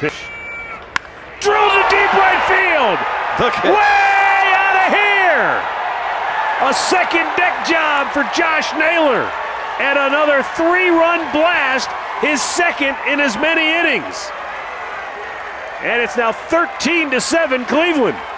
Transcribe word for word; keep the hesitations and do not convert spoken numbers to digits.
pitch. Drove to deep right field. Way out of here. A second deck job for Josh Naylor. And another three-run blast, his second in as many innings. And it's now thirteen to seven Cleveland.